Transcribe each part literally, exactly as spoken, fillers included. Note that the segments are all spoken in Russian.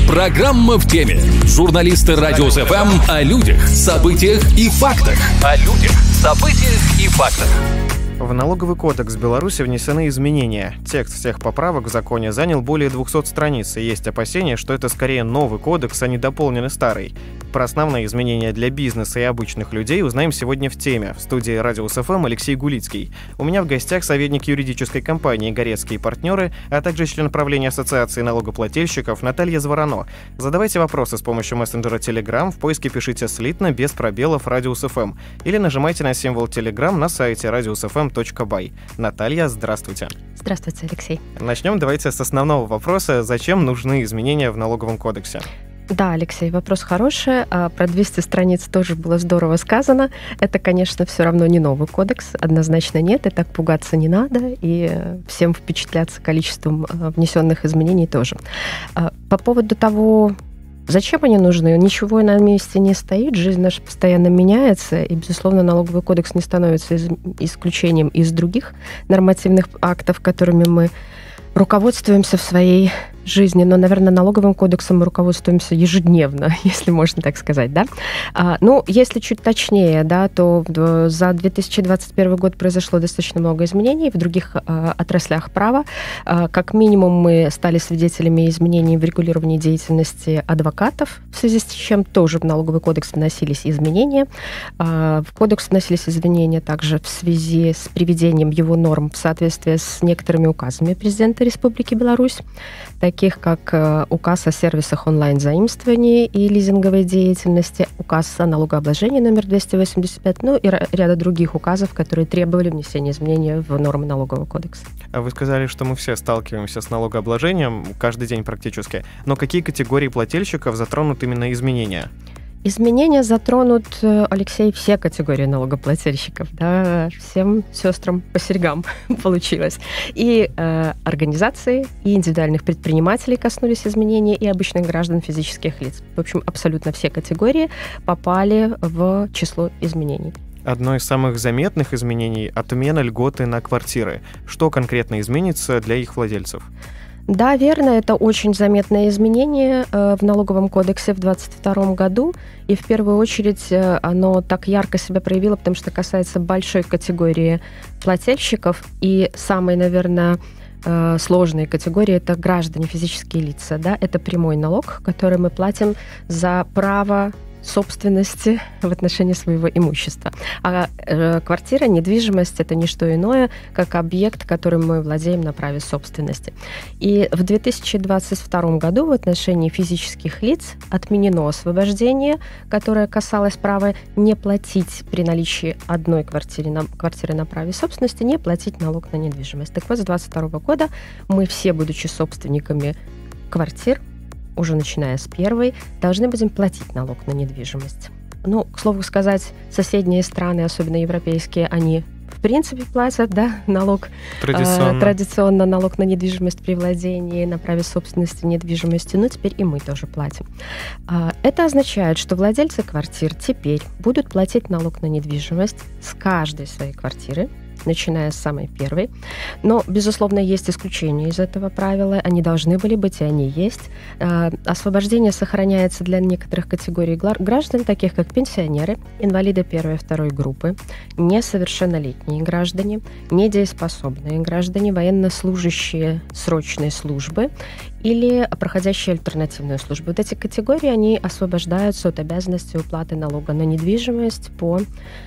Программа в теме. Журналисты Радиус эф эм о людях, событиях и фактах. О людях, событиях и фактах. В налоговый кодекс Беларуси внесены изменения. Текст всех поправок в законе занял более двухсот страниц, и есть опасения, что это скорее новый кодекс, а не дополненный старый. Про основные изменения для бизнеса и обычных людей узнаем сегодня в теме. В студии Радиус эф эм Алексей Гулицкий. У меня в гостях советник юридической компании «Горецкие партнеры», а также член правления Ассоциации налогоплательщиков Наталья Зварано. Задавайте вопросы с помощью мессенджера Telegram, в поиске пишите слитно, без пробелов Радиус эф эм, или нажимайте на символ Telegram на сайте радиус эф эм точка бай. Наталья, здравствуйте. Здравствуйте, Алексей. Начнем давайте с основного вопроса. Зачем нужны изменения в налоговом кодексе? Да, Алексей, вопрос хороший. Про двести страниц тоже было здорово сказано. Это, конечно, все равно не новый кодекс. Однозначно нет, и так пугаться не надо. И всем впечатляться количеством внесенных изменений тоже. По поводу того, зачем они нужны, ничего на месте не стоит. Жизнь наша постоянно меняется. И, безусловно, налоговый кодекс не становится исключением из других нормативных актов, которыми мы руководствуемся в своей жизни, но, наверное, налоговым кодексом мы руководствуемся ежедневно, если можно так сказать, да. А, ну, если чуть точнее, да, то за две тысячи двадцать первый год произошло достаточно много изменений в других а, отраслях права. А, как минимум мы стали свидетелями изменений в регулировании деятельности адвокатов, в связи с чем тоже в налоговый кодекс вносились изменения. А, в кодекс вносились изменения также в связи с приведением его норм в соответствии с некоторыми указами президента Республики Беларусь, таких как указ о сервисах онлайн-заимствований и лизинговой деятельности, указ о налогообложении номер двести восемьдесят пять, ну и ряда других указов, которые требовали внесения изменений в нормы налогового кодекса. А вы сказали, что мы все сталкиваемся с налогообложением каждый день практически, но какие категории плательщиков затронут именно изменения? Изменения затронут, Алексей, все категории налогоплательщиков, да, всем сестрам по серьгам получилось. И э, организации, и индивидуальных предпринимателей коснулись изменений, и обычных граждан, физических лиц. В общем, абсолютно все категории попали в число изменений. Одно из самых заметных изменений – отмена льготы на квартиры. Что конкретно изменится для их владельцев? Да, верно, это очень заметное изменение э, в налоговом кодексе в двадцать втором году, и в первую очередь э, оно так ярко себя проявило, потому что касается большой категории плательщиков, и самой, наверное, э, сложной категории – это граждане, физические лица, да, это прямой налог, который мы платим за право собственности в отношении своего имущества. А э, квартира, недвижимость – это не что иное, как объект, которым мы владеем на праве собственности. И в две тысячи двадцать втором году в отношении физических лиц отменено освобождение, которое касалось права не платить при наличии одной квартиры на, квартиры на праве собственности, не платить налог на недвижимость. Так вот, с двадцать второго года мы все, будучи собственниками квартир, уже начиная с первой, должны будем платить налог на недвижимость. Ну, к слову сказать, соседние страны, особенно европейские, они в принципе платят, да, налог, традиционно. Э, традиционно налог на недвижимость при владении на праве собственности недвижимости, но теперь и мы тоже платим. Э, это означает, что владельцы квартир теперь будут платить налог на недвижимость с каждой своей квартиры, начиная с самой первой. Но, безусловно, есть исключения из этого правила. Они должны были быть, и они есть. Э, освобождение сохраняется для некоторых категорий граждан, таких как пенсионеры, инвалиды первой и второй группы, несовершеннолетние граждане, недееспособные граждане, военнослужащие срочной службы или проходящие альтернативную службу. Вот эти категории, они освобождаются от обязанности уплаты налога на недвижимость по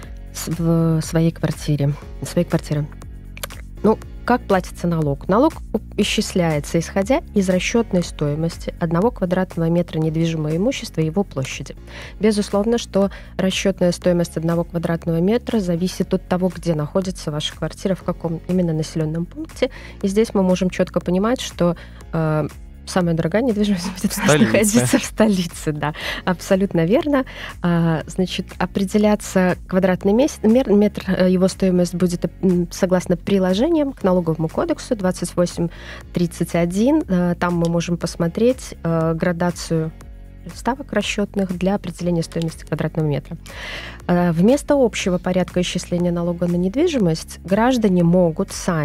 в своей квартире, своей квартире. Ну, как платится налог? Налог исчисляется, исходя из расчетной стоимости одного квадратного метра недвижимого имущества и его площади. Безусловно, что расчетная стоимость одного квадратного метра зависит от того, где находится ваша квартира, в каком именно населенном пункте. И здесь мы можем четко понимать, что э, самая дорогая недвижимость будет у нас находиться в столице, да, абсолютно верно. А, значит, определяться квадратный месяц, метр, его стоимость будет согласно приложениям к налоговому кодексу двадцать восемь тридцать один. Там мы можем посмотреть градацию ставок расчетных для определения стоимости квадратного метра. Вместо общего порядка исчисления налога на недвижимость граждане могут сами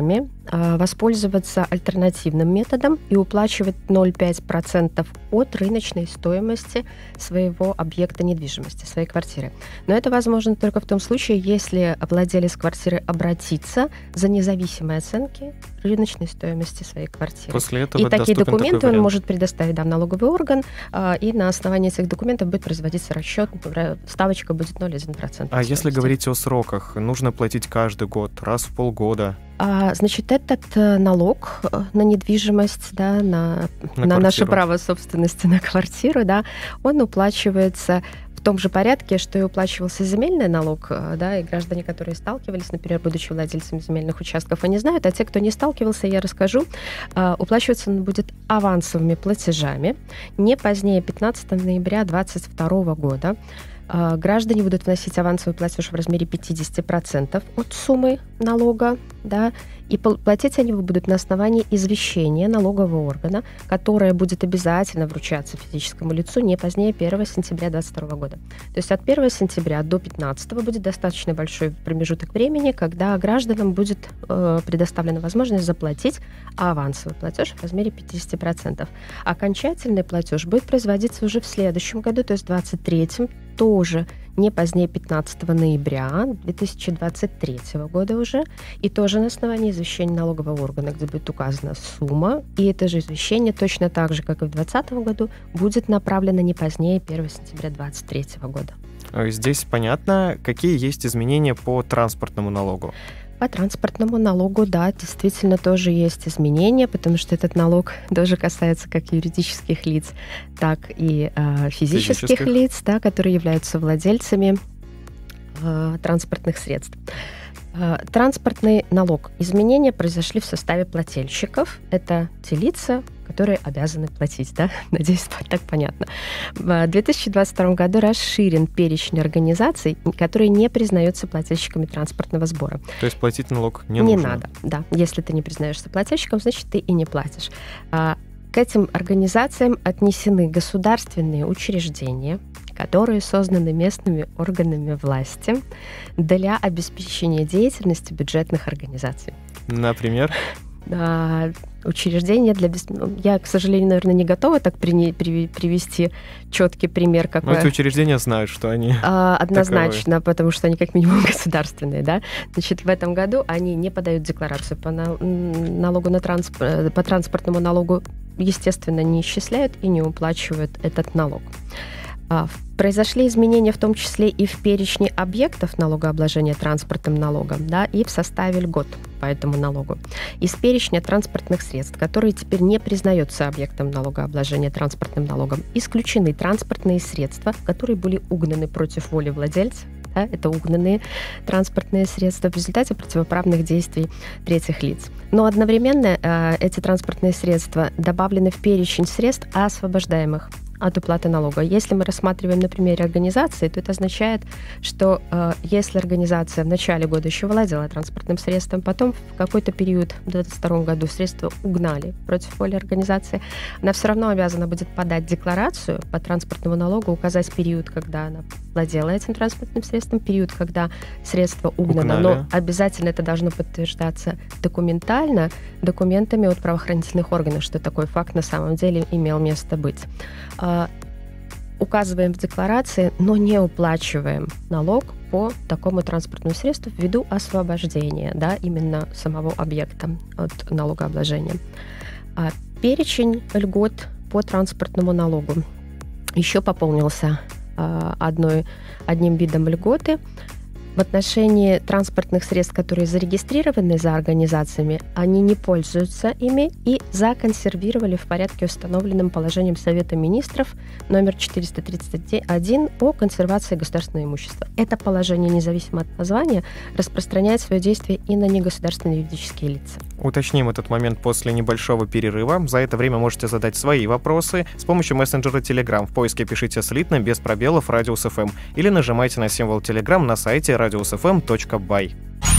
воспользоваться альтернативным методом и уплачивать ноль целых пять десятых процента от рыночной стоимости своего объекта недвижимости, своей квартиры. Но это возможно только в том случае, если владелец квартиры обратится за независимой оценки рыночной стоимости своей квартиры. После этого и такие документы такой он может предоставить да, в налоговый орган, и на основании этих документов будет производиться расчет, например, ставочка будет ноль целых один десятых процента. А если говорить о сроках, нужно платить каждый год, раз в полгода? А, значит, этот налог на недвижимость, да, на, на, на наше право собственности на квартиру, да, он уплачивается в том же порядке, что и уплачивался земельный налог, да, и граждане, которые сталкивались, например, будучи владельцами земельных участков, они знают, а те, кто не сталкивался, я расскажу, уплачиваться он будет авансовыми платежами не позднее пятнадцатого ноября две тысячи двадцать второго года. Граждане будут вносить авансовый платеж в размере пятьдесят процентов от суммы налога, да, и платить они будут на основании извещения налогового органа, которое будет обязательно вручаться физическому лицу не позднее первого сентября две тысячи двадцать второго года. То есть от первого сентября до пятнадцатого будет достаточно большой промежуток времени, когда гражданам будет э, предоставлена возможность заплатить авансовый платеж в размере пятьдесят процентов. Окончательный платеж будет производиться уже в следующем году, то есть в двадцать третьем, тоже не позднее пятнадцатого ноября две тысячи двадцать третьего года уже, и тоже на основании извещения налогового органа, где будет указана сумма, и это же извещение точно так же, как и в две тысячи двадцатом году, будет направлено не позднее первого сентября две тысячи двадцать третьего года. Здесь понятно, какие есть изменения по транспортному налогу. По транспортному налогу, да, действительно тоже есть изменения, потому что этот налог тоже касается как юридических лиц, так и э, физических, физических лиц, да, которые являются владельцами э, транспортных средств. Э, транспортный налог. Изменения произошли в составе плательщиков. Это те лица, которые обязаны платить, да? Надеюсь, так понятно. В две тысячи двадцать втором году расширен перечень организаций, которые не признаются плательщиками транспортного сбора. То есть платить налог не, не нужно? Не надо, да. Если ты не признаешься плательщиком, значит, ты и не платишь. А, к этим организациям отнесены государственные учреждения, которые созданы местными органами власти для обеспечения деятельности бюджетных организаций. Например? Учреждения для... Я, к сожалению, наверное, не готова так при... При... привести четкий пример. Какой... Но эти учреждения знают, что они а, Однозначно, таковы. Потому что они как минимум государственные. Да? Значит, в этом году они не подают декларацию по, на... налогу на трансп... по транспортному налогу, естественно, не исчисляют и не уплачивают этот налог. Произошли изменения в том числе и в перечне объектов налогообложения транспортным налогом, да, и в составе льгот по этому налогу. Из перечня транспортных средств, которые теперь не признаются объектом налогообложения транспортным налогом, исключены транспортные средства, которые были угнаны против воли владельца. Да, это угнанные транспортные средства в результате противоправных действий третьих лиц. Но одновременно э, эти транспортные средства добавлены в перечень средств, освобождаемых от уплаты налога. Если мы рассматриваем на примере организации, то это означает, что э, если организация в начале года еще владела транспортным средством, потом в какой-то период в две тысячи двадцать втором году средства угнали против воли организации, она все равно обязана будет подать декларацию по транспортному налогу, указать период, когда она владела этим транспортным средством, период, когда средство угнано, угнали. Но обязательно это должно подтверждаться документально, документами от правоохранительных органов, что такой факт на самом деле имел место быть. Указываем в декларации, но не уплачиваем налог по такому транспортному средству ввиду освобождения, да, именно самого объекта от налогообложения. А перечень льгот по транспортному налогу еще пополнился а, одной, одним видом льготы. В отношении транспортных средств, которые зарегистрированы за организациями, они не пользуются ими и законсервировали в порядке, установленным положением Совета министров номер четыреста тридцать один о консервации государственного имущества. Это положение, независимо от названия, распространяет свое действие и на негосударственные юридические лица. Уточним этот момент после небольшого перерыва. За это время можете задать свои вопросы с помощью мессенджера Telegram. В поиске пишите слитно, без пробелов, Радиус эф эм, или нажимайте на символ Telegram на сайте радиус эф эм точка бай.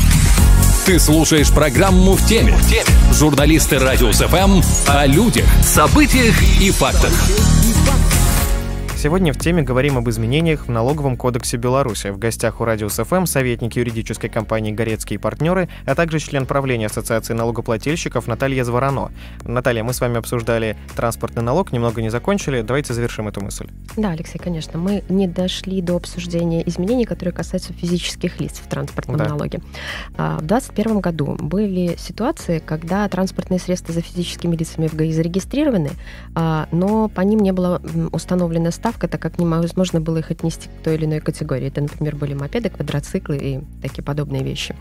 Ты слушаешь программу «В теме». В теме. Журналисты Радиус эф эм о людях, событиях и фактах. Сегодня в теме говорим об изменениях в налоговом кодексе Беларуси. В гостях у Радиус эф эм советник юридической компании «Горецкие партнеры», а также член правления Ассоциации налогоплательщиков Наталья Зварано. Наталья, мы с вами обсуждали транспортный налог, немного не закончили. Давайте завершим эту мысль. Да, Алексей, конечно. Мы не дошли до обсуждения изменений, которые касаются физических лиц в транспортном да. налоге. В двадцать первом году были ситуации, когда транспортные средства за физическими лицами в ГАИ зарегистрированы, но по ним не была установлена ставка, так как невозможно было их отнести к той или иной категории. Это, например, были мопеды, квадроциклы и такие подобные вещи.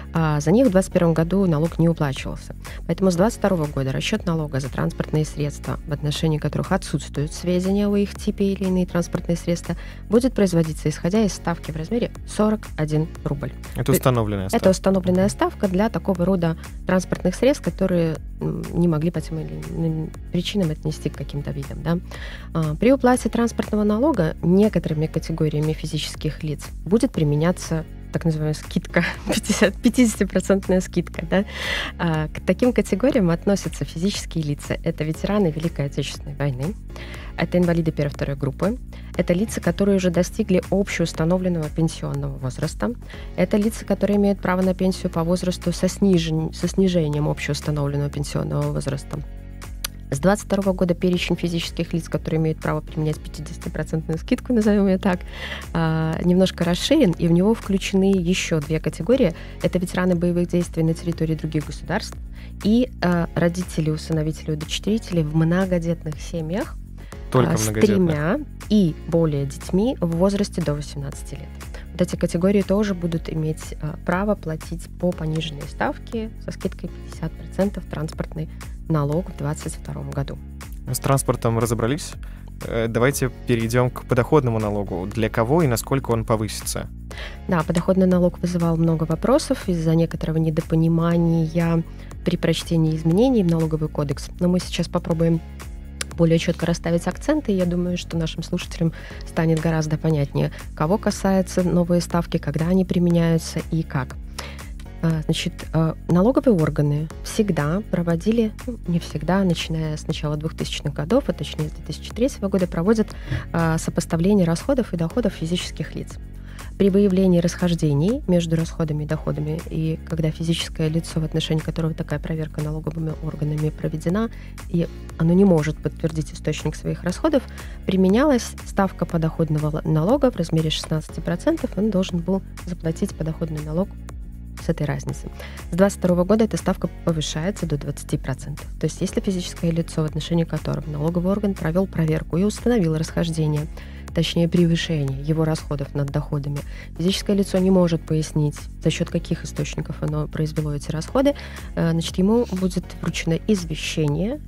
А за них в двадцать первом году налог не уплачивался. Поэтому с двадцать второго года расчет налога за транспортные средства, в отношении которых отсутствуют сведения о их типе или иные транспортные средства, будет производиться исходя из ставки в размере сорок один рубль. Это установленная ставка? Это установленная ставка для такого рода транспортных средств, которые не могли по тем или иным причинам отнести к каким-то видам. Да? При уплате транспортного налога некоторыми категориями физических лиц будет применяться так называемая скидка, пятидесятипроцентная скидка. Да? А, к таким категориям относятся физические лица. Это ветераны Великой Отечественной войны, это инвалиды первой и второй группы, это лица, которые уже достигли общеустановленного пенсионного возраста, это лица, которые имеют право на пенсию по возрасту со, снижен... со снижением общеустановленного пенсионного возраста. С двадцать второго года перечень физических лиц, которые имеют право применять пятидесятипроцентную скидку, назовем ее так, немножко расширен, и в него включены еще две категории. Это ветераны боевых действий на территории других государств и родители, усыновители, удочерители в многодетных семьях Только с тремя и более детьми в возрасте до восемнадцати лет. Вот эти категории тоже будут иметь право платить по пониженной ставке со скидкой пятьдесят процентов транспортный налог в двадцать втором году. С транспортом разобрались. Давайте перейдем к подоходному налогу. Для кого и насколько он повысится? Да, подоходный налог вызывал много вопросов из-за некоторого недопонимания при прочтении изменений в налоговый кодекс. Но мы сейчас попробуем более четко расставить акценты, и я думаю, что нашим слушателям станет гораздо понятнее, кого касаются новые ставки, когда они применяются и как. Значит, налоговые органы всегда проводили, ну, не всегда, начиная с начала двухтысячных годов, а точнее с две тысячи третьего года, проводят сопоставление расходов и доходов физических лиц. При выявлении расхождений между расходами и доходами, и когда физическое лицо, в отношении которого такая проверка налоговыми органами проведена, и оно не может подтвердить источник своих расходов, применялась ставка подоходного налога в размере шестнадцать процентов, он должен был заплатить подоходный налог с этой разницы. С двадцать второго года эта ставка повышается до двадцати процентов. То есть если физическое лицо, в отношении которого налоговый орган провел проверку и установил расхождение, точнее превышение его расходов над доходами, физическое лицо не может пояснить, за счет каких источников оно произвело эти расходы, значит, ему будет вручено извещение,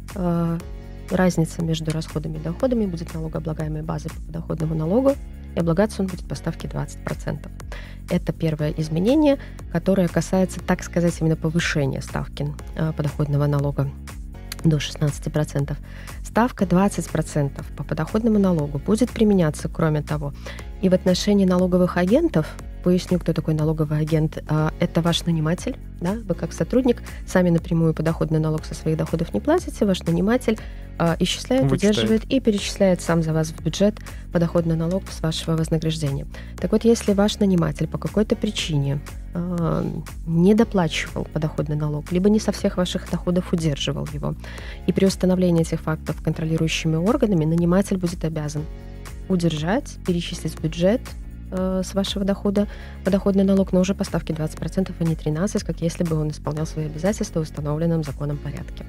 разница между расходами и доходами будет налогооблагаемой базой по подоходному налогу, и облагаться он будет по ставке двадцать процентов. Это первое изменение, которое касается, так сказать, именно повышения ставки подоходного налога до шестнадцати процентов. Ставка двадцать процентов по подоходному налогу будет применяться, кроме того, и в отношении налоговых агентов. Поясню, кто такой налоговый агент. Это ваш наниматель, да? Вы как сотрудник сами напрямую подоходный налог со своих доходов не платите, ваш наниматель исчисляет, Вычитает. удерживает и перечисляет сам за вас в бюджет подоходный налог с вашего вознаграждения. Так вот, если ваш наниматель по какой-то причине э, не доплачивал подоходный налог, либо не со всех ваших доходов удерживал его, и при установлении этих фактов контролирующими органами наниматель будет обязан удержать, перечислить в бюджет э, с вашего дохода подоходный налог, но уже по ставке двадцать процентов, а не тринадцать процентов, как если бы он исполнял свои обязательства в установленном законом порядке.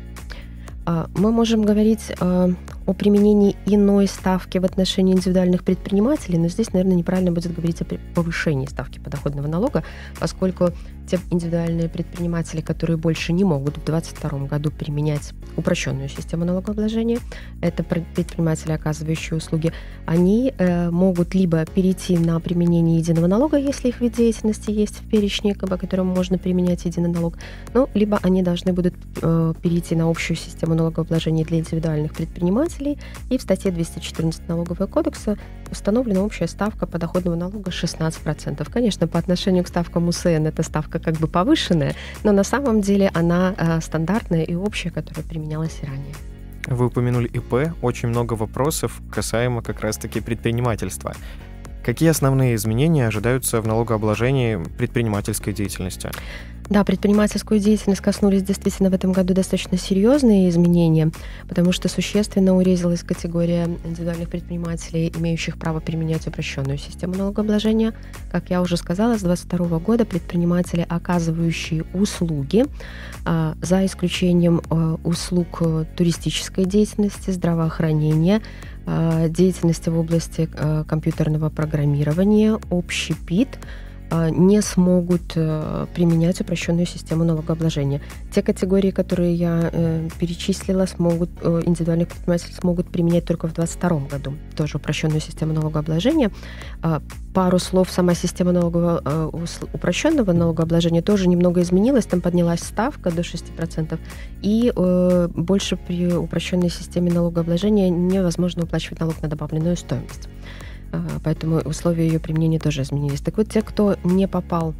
Мы можем говорить э, о применении иной ставки в отношении индивидуальных предпринимателей, но здесь, наверное, неправильно будет говорить о повышении ставки подоходного налога, поскольку те индивидуальные предприниматели, которые больше не могут в двадцать втором году применять упрощенную систему налогообложения, это предприниматели, оказывающие услуги, они э, могут либо перейти на применение единого налога, если их вид деятельности есть в перечне, по которому можно применять единый налог, ну, либо они должны будут э, перейти на общую систему налогообложения для индивидуальных предпринимателей, и в статье двести четырнадцать Налогового кодекса установлена общая ставка подоходного налога шестнадцать процентов. Конечно, по отношению к ставкам УСН эта ставка как бы повышенная, но на самом деле она э, стандартная и общая, которая применялась и ранее. Вы упомянули ИП, очень много вопросов касаемо как раз-таки предпринимательства. Какие основные изменения ожидаются в налогообложении предпринимательской деятельности? Да, предпринимательскую деятельность коснулись действительно в этом году достаточно серьезные изменения, потому что существенно урезалась категория индивидуальных предпринимателей, имеющих право применять упрощенную систему налогообложения. Как я уже сказала, с две тысячи двадцать второго года предприниматели, оказывающие услуги, за исключением услуг туристической деятельности, здравоохранения, деятельности в области компьютерного программирования, общепит, не смогут применять упрощенную систему налогообложения. Те категории, которые я э, перечислила, смогут, э, индивидуальные предприниматели смогут применять только в двадцать втором году тоже упрощенную систему налогообложения. Э, пару слов, сама система налогового, э, упрощенного налогообложения тоже немного изменилась, там поднялась ставка до шесть процентов, и э, больше при упрощенной системе налогообложения невозможно уплачивать налог на добавленную стоимость. Поэтому условия ее применения тоже изменились. Так вот, те, кто не попал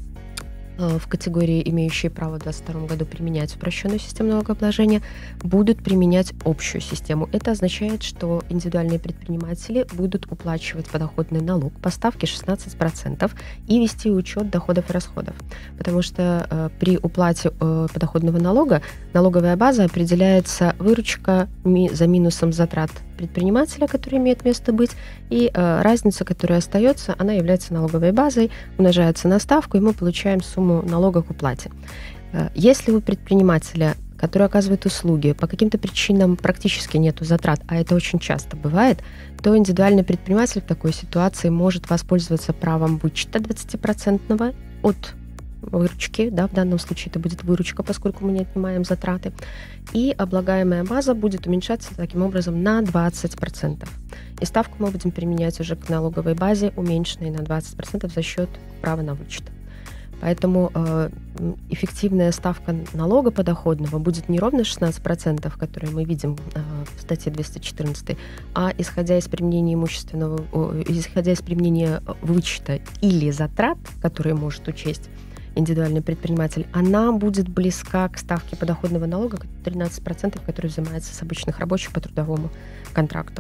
в категории, имеющие право в две тысячи двадцать втором году применять упрощенную систему налогообложения, будут применять общую систему. Это означает, что индивидуальные предприниматели будут уплачивать подоходный налог по ставке шестнадцать процентов и вести учет доходов и расходов. Потому что э, при уплате э, подоходного налога налоговая база определяется выручка ми- за минусом затрат предпринимателя, который имеет место быть, и э, разница, которая остается, она является налоговой базой, умножается на ставку, и мы получаем сумму налога к уплате. Э, если у предпринимателя, который оказывает услуги, по каким-то причинам практически нету затрат, а это очень часто бывает, то индивидуальный предприниматель в такой ситуации может воспользоваться правом вычета двадцатипроцентного от выручки, да, в данном случае это будет выручка, поскольку мы не отнимаем затраты, и облагаемая база будет уменьшаться таким образом на двадцать процентов. И ставку мы будем применять уже к налоговой базе, уменьшенной на двадцать процентов за счет права на вычет. Поэтому э, эффективная ставка налога подоходного будет не ровно шестнадцать процентов, которые мы видим э, в статье двести четырнадцать, а исходя из применения имущественного, э, исходя из применения вычета или затрат, которые может учесть индивидуальный предприниматель, она будет близка к ставке подоходного налога тринадцать процентов, который взимается с обычных рабочих по трудовому контракту.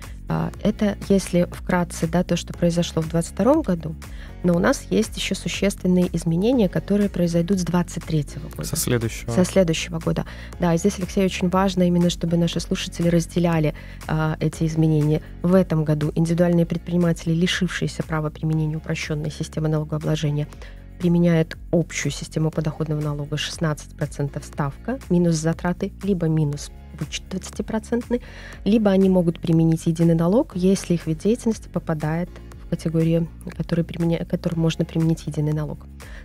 Это, если вкратце, да, то, что произошло в двадцать втором году, но у нас есть еще существенные изменения, которые произойдут с двадцать третьего года. Со следующего. Со следующего года. Да, и здесь, Алексей, очень важно именно, чтобы наши слушатели разделяли а, эти изменения. В этом году индивидуальные предприниматели, лишившиеся права применения упрощенной системы налогообложения, применяет общую систему подоходного налога шестнадцать процентов ставка, минус затраты, либо минус вычет двадцать процентов, либо они могут применить единый налог, если их вид деятельности попадает в категорию, которую, применя... которую можно применить единый налог.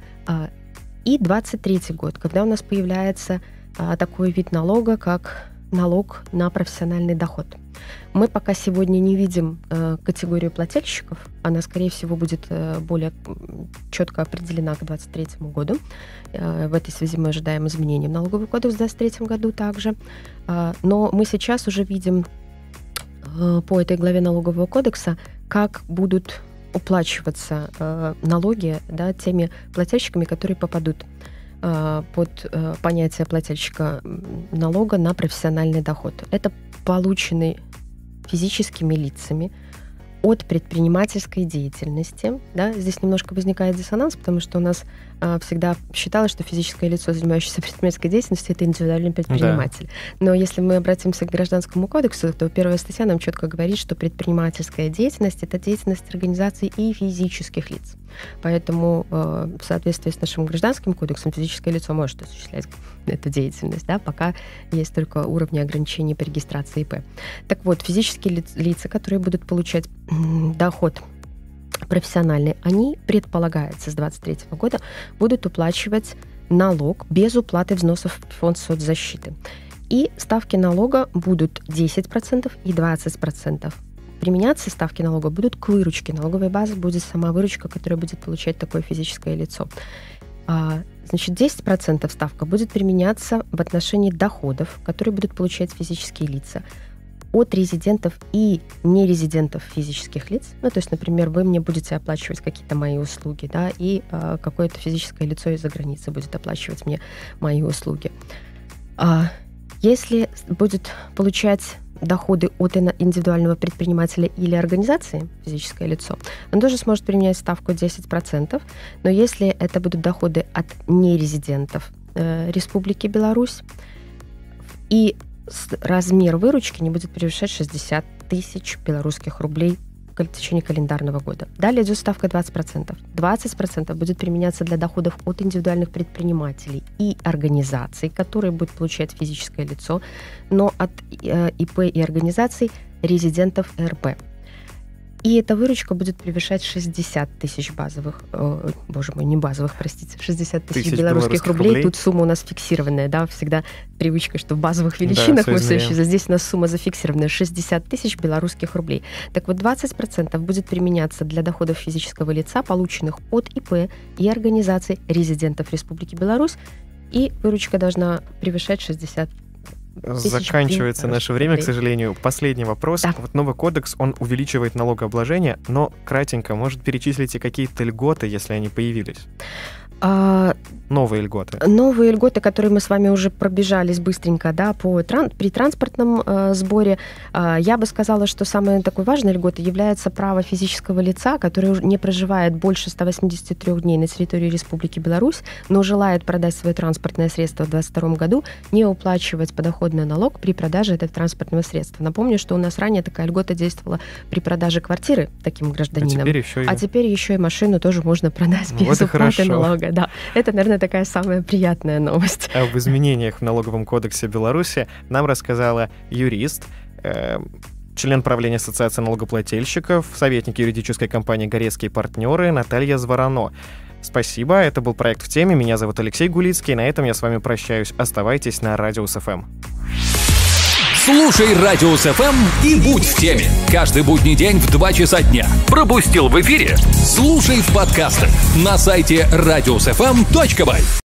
И двадцать третий год, когда у нас появляется такой вид налога, как налог на профессиональный доход. Мы пока сегодня не видим э, категорию плательщиков, она, скорее всего, будет э, более четко определена к двадцать третьему году. Э, в этой связи мы ожидаем изменений в налоговый кодекс в двадцать третьем году также. Э, но мы сейчас уже видим э, по этой главе налогового кодекса, как будут уплачиваться э, налоги, да, теми плательщиками, которые попадут э, под э, понятие плательщика налога на профессиональный доход. Это полученный физическими лицами от предпринимательской деятельности. Да? Здесь немножко возникает диссонанс, потому что у нас э, всегда считалось, что физическое лицо, занимающееся предпринимательской деятельностью, это индивидуальный предприниматель. Да. Но если мы обратимся к Гражданскому кодексу, то первая статья нам четко говорит, что предпринимательская деятельность — это деятельность организаций и физических лиц. Поэтому э, в соответствии с нашим Гражданским кодексом физическое лицо может осуществлять эту деятельность, да, пока есть только уровни ограничений по регистрации ИП. Так вот, физические лица, которые будут получать доход профессиональный, они, предполагается, с двадцать третьего года будут уплачивать налог без уплаты взносов в фонд соцзащиты. И ставки налога будут десять процентов и двадцать процентов. Применяться ставки налога будут к выручке. Налоговая база будет сама выручка, которую будет получать такое физическое лицо. Значит, десять процентов ставка будет применяться в отношении доходов, которые будут получать физические лица от резидентов и нерезидентов физических лиц. Ну, то есть, например, вы мне будете оплачивать какие-то мои услуги, да, и а, какое-то физическое лицо из-за границы будет оплачивать мне мои услуги. А, Если будет получать доходы от индивидуального предпринимателя или организации, физическое лицо, он тоже сможет применять ставку десять процентов, но если это будут доходы от нерезидентов э, Республики Беларусь, и размер выручки не будет превышать шестьдесят тысяч белорусских рублей в течение календарного года. Далее идет ставка двадцать процентов. двадцать процентов будет применяться для доходов от индивидуальных предпринимателей и организаций, которые будет получать физическое лицо, но от э, ИП и организаций резидентов РП. И эта выручка будет превышать шестьдесят тысяч базовых, э, боже мой, не базовых, простите, шестьдесят тысяч белорусских рублей. рублей. Тут сумма у нас фиксированная, да, всегда привычка, что в базовых величинах да, мы все еще, здесь у нас сумма зафиксированная, шестьдесят тысяч белорусских рублей. Так вот, двадцать процентов будет применяться для доходов физического лица, полученных от ИП и организаций резидентов Республики Беларусь, и выручка должна превышать шестьдесят тысяч. Заканчивается наше время, к сожалению. Последний вопрос. Да. Вот новый кодекс, он увеличивает налогообложение, но кратенько, может, перечислите какие-то льготы, если они появились? А... Новые льготы. Новые льготы, которые мы с вами уже пробежались быстренько, да, по, тран... при транспортном э, сборе. Э, я бы сказала, что самой такой важной льготой является право физического лица, который не проживает больше ста восьмидесяти трёх дней на территории Республики Беларусь, но желает продать свое транспортное средство в двадцать втором году, не уплачивать подоходный налог при продаже этого транспортного средства. Напомню, что у нас ранее такая льгота действовала при продаже квартиры таким гражданином. А теперь еще и, а теперь еще и машину тоже можно продать без вот уплаты налога. Да, это, наверное, такая самая приятная новость. Об изменениях в налоговом кодексе Беларуси нам рассказала юрист, э, член правления Ассоциации налогоплательщиков, советник юридической компании «Горецкие партнеры» Наталья Зварано. Спасибо, это был проект «В теме». Меня зовут Алексей Гулицкий. На этом я с вами прощаюсь. Оставайтесь на Радиус эф эм. Слушай Радиус эф эм и будь в теме. Каждый будний день в два часа дня. Пропустил в эфире? Слушай в подкастах на сайте радиус эф эм точка бай.